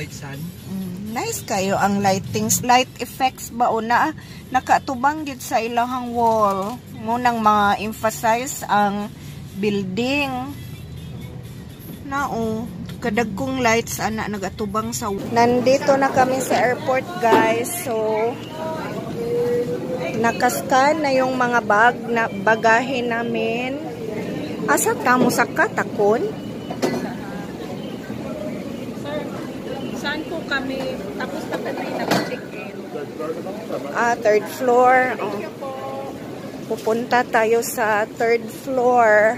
white sand. Nice kayo ang lightings, light effects ba o na nakatubang gid sa ilahang wall. Munang ma-emphasize ang building. Nao, kadagkong lights ana nagatubang sa. Nandito na kami sa airport, guys. So nakascan na yung mga bagahe namin. Asa kamo sa katakon? Saan po kami? Tapos na kami nag-check-in. Third floor. Pupunta tayo sa third floor.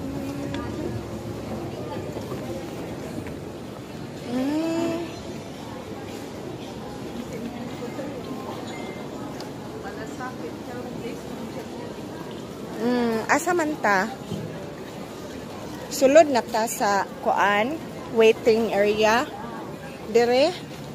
Asa man ta? Sulod na ta sa kuan, waiting area. Dire.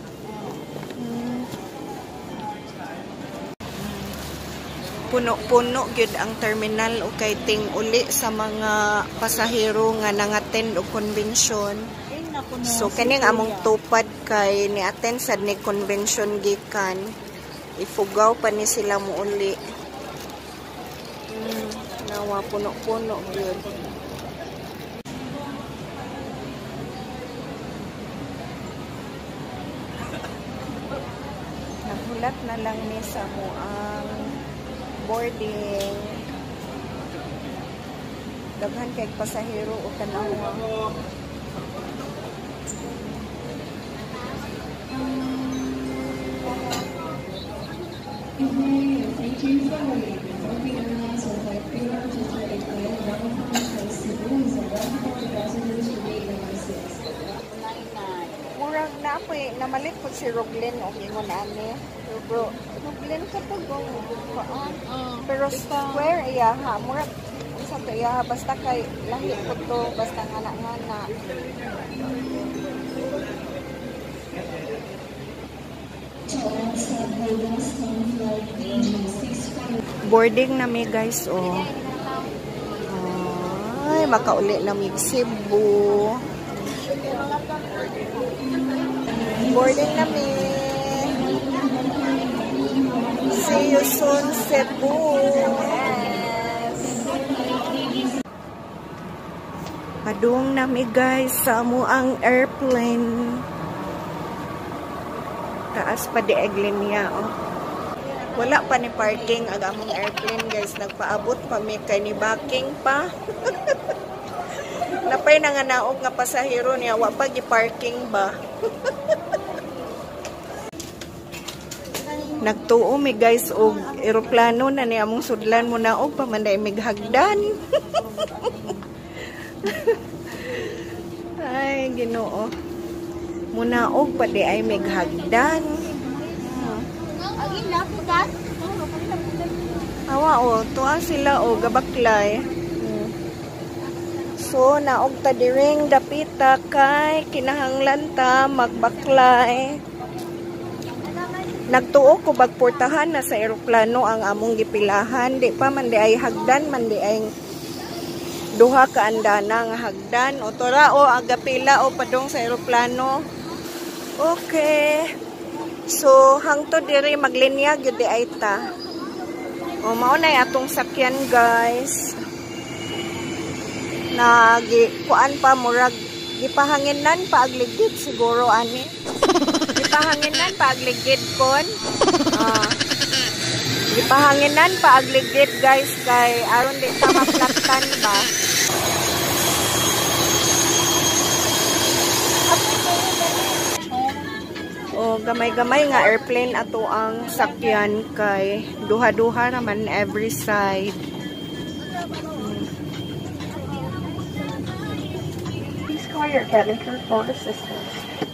Puno-puno gyud ang terminal o kay ting uli sa mga pasahero nga nangattend og convention. So kaning among tupad kay ni-attend sad ni convention gikan. Ifugaw pa ni sila mo uli. Nawa puno-puno gyud. Nagulat na lang ni sa mo ang boarding. Daghan kay pasahero o tanawa. Murag na ako eh, namalit po si Roglin o ingon ani. Bro, Roglin ka po gong paan. Pero square iya ha, murag sa to iya basta kay lahi po to, basta ngana-ngana. Boarding na mi guys oh. Ay, makauli na mi Cebu. Boarding na mi. See you soon, Cebu. Padung na mi guys sa amuang airplane. Taas pa di linya oh. Wala pa ni parking ang among airplane guys. Nagpaabot pa mi kay ni backing pa. Napay na nga naog nga pasahero niya wa pa gi-parking ba. Nagtuo mi guys og eroplano na ni among sudlan mo naog pa man dai mighagdan. Ay Ginoo. Munaog pa di ay mighagdan. Awa o, tuwa sila o, gabaklay. So, naog ta diring dapita kay kinahanglan ta magbaklay. Nagtuo ko bagportahan na sa eroplano ang among gipilahan. Di pa man di ay hagdan, man di ay duha ka andana nga hagdan. O tora o, agapila o padong sa eroplano. Okay. So, hangtod diri maglinya gyud di ay ta. O mao nay atong sakyan guys. Na kuan pa murag gipahanginan pa agligid siguro ani. Gipahanginan pa agligid kon. Gipahanginan pa agligid guys kay aron di ta maplaktan ba. O gamay-gamay nga airplane ato ang sakyan kay duha-duha naman every side. Please call your cabin crew for assistance.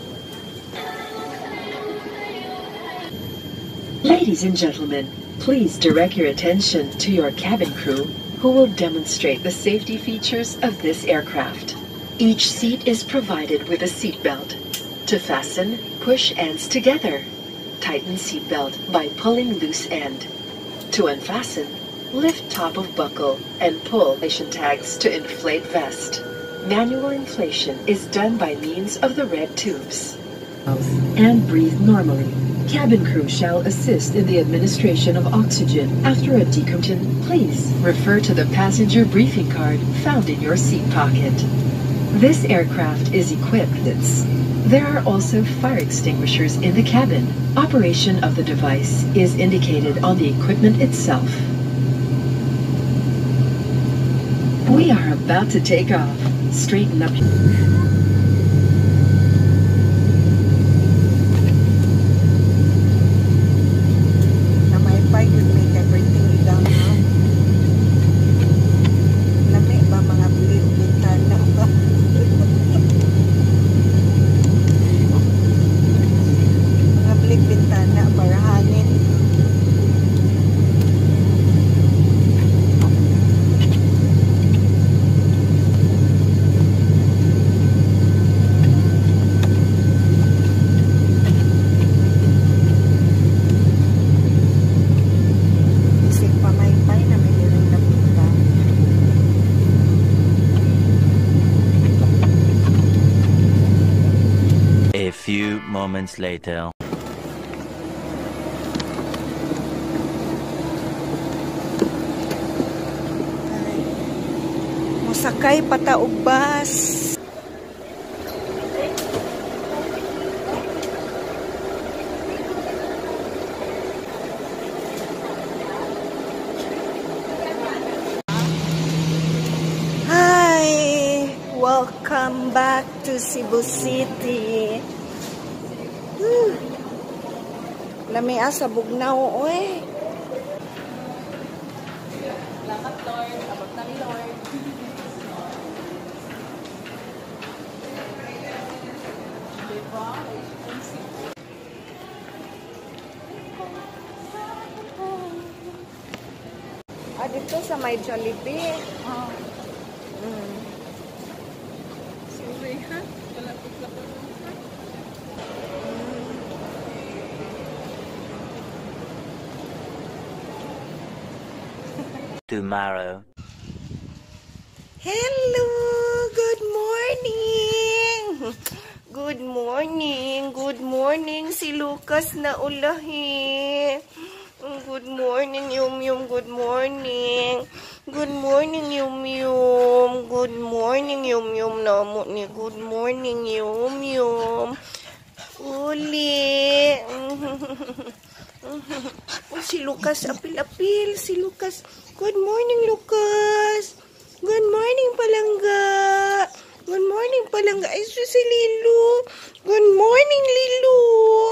Ladies and gentlemen, please direct your attention to your cabin crew who will demonstrate the safety features of this aircraft. Each seat is provided with a seat belt. To fasten, push ends together. Tighten seatbelt by pulling loose end. To unfasten, lift top of buckle and pull inflation tags to inflate vest. Manual inflation is done by means of the red tubes. and breathe normally. Cabin crew shall assist in the administration of oxygen after a decompression. Please refer to the passenger briefing card found in your seat pocket. This aircraft is equipped with this. There are also fire extinguishers in the cabin. Operation of the device is indicated on the equipment itself. We are about to take off. Straighten up. A few moments later. Musakay pataog bus. Hi! Welcome back to Cebu City. Lamia sa Bugnaw, oy. Salamat, Lord. Abot na ni Lord. Diba? Dito sa may Jollibee. Sorry, ha? Kalapit-lapit lang, ha? Tomorrow. Hello! Good morning! Good morning! Good morning! Si Lucas na ulahi. Good morning, Yum Yum. Good morning. Good morning, Yum Yum. Good morning, Yum Yum. Namo ni good morning, Yum Yum. Uli. Oh, si Lucas, apil-apil. Si Lucas. Good morning, Lucas. Good morning, Palangga. Good morning, Palangga. Ay, si Lilo. Good morning, Lilo.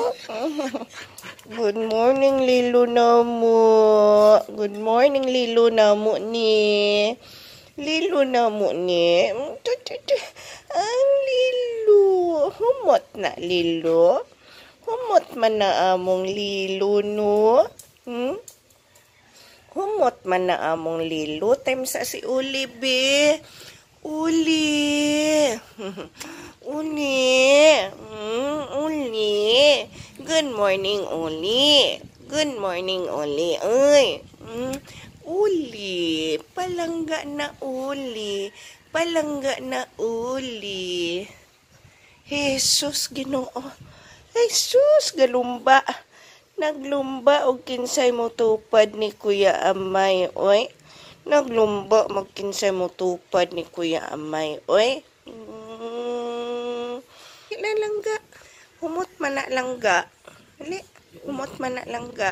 Good morning, Lilo namo. Good morning, Lilo namo ni. Lilo namo ni. Ang Lilo. Humot na, Lilo. Humot man na among Lilo, no? Humot man na among Lilo. Time sa si Uli, be. Uli. Uli. Uli. Good morning, Uli. Good morning, Uli. Uy. Uli. Palangga na Uli. Palangga na Uli. Jesus, Ginoo. Jesus, galumba. Naglumba og kinsay mo tupad ni Kuya Amay, oy. Naglumba magkinsay mo tupad ni Kuya Amay, oy. Langga. Humot man na langga. Dali, humot man na langga.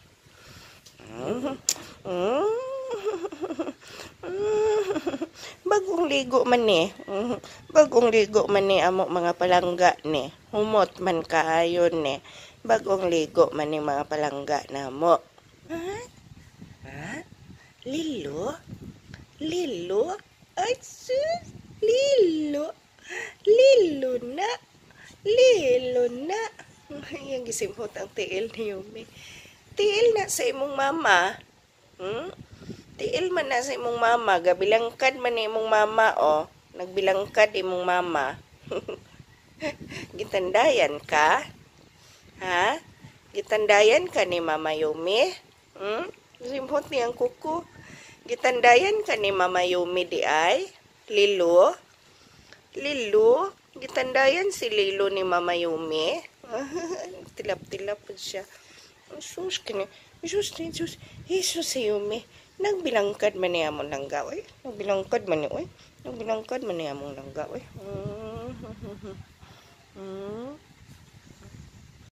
Bagong ligo man ni. Bagong ligo man ni amo mga palangga ni. Humot man kaayon ni. Bagong ligo man ni mga palangga na mo. Ha? Lilo? Lilo? Ay, sus! Lilo? Lilo na? Lilo na? Yung gisimhot ang tiil ni Yumi. Tiil na sa imong mama. Tiil man na sa imong mama. Gabilangkad man ni imong mama, oh. Nagbilangkad imong mama. Gitandayan ka? Ha? Gitandayan ka ni Mama Yumi? Simhot niyang kuko. Gitandayan ka ni Mama Yumi di ay? Lilo? Lilo? Gitandayan si Lilo ni Mama Yumi. Tilap-tilap po siya. Sus, kini. Sus, si Yumi. Nagbilangkad man niya mong langga, oy. Nagbilangkad man niya, oy. Nagbilangkad man niya mong langga, oy.